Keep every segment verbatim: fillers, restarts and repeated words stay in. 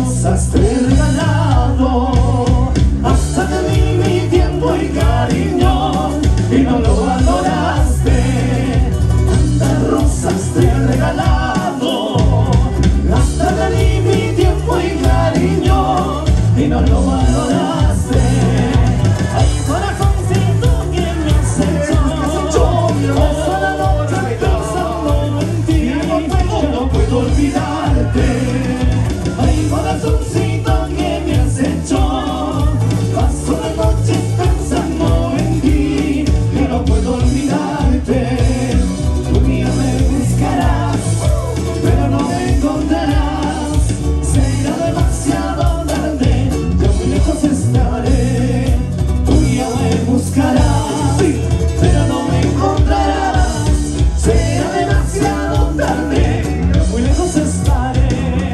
rosas te he regalado, hasta te di mi tiempo y cariño y no lo valoraste. Tantas rosas te he regalado, hasta te di mi tiempo y cariño y no lo valoraste. Ay, corazoncito que me has hecho, paso la noche pensando en ti, yo no puedo olvidarte. Ay, corazoncito que me has hecho, paso la noche pensando en ti, yo no puedo olvidarte. Un día me buscarás, pero no me encontrarás, será demasiado tarde, yo muy lejos estaré. Un día me buscarás, pero no me encontrarás, será demasiado tarde, yo muy lejos estaré.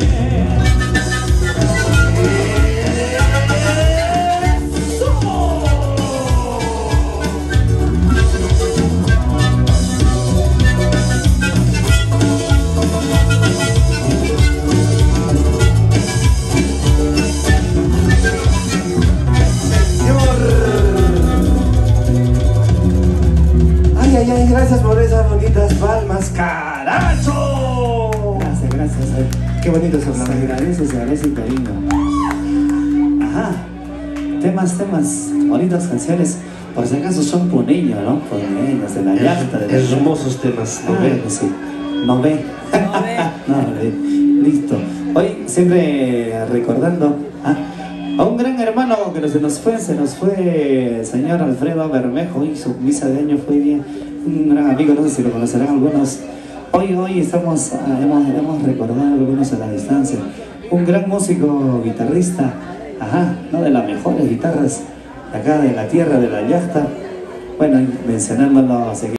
Ay, ay, ay, gracias por esas bonitas palmas, caracho. Gracias, gracias. Qué bonito es hablar. Se agradece, se agradece cariño. Ajá. Temas, temas, bonitas canciones. Por si acaso son puneños, ¿no? Puneños de la llanta. De la Hermosos temas, ¿no Ah, ve? sí. No ve. No ve. No ve. Listo. Hoy siempre recordando ¿ah? a un gran hermano que se nos fue, se nos fue el señor Alfredo Bermejo, y su misa de año fue bien. Un gran amigo, no sé si lo conocerán algunos. Hoy, hoy estamos, ah, hemos, hemos recordado algunos a la distancia. Un gran músico, guitarrista, ajá, ¿no? De las mejores guitarras de acá de la tierra de la llasta. Bueno, mencionándolo seguidamente.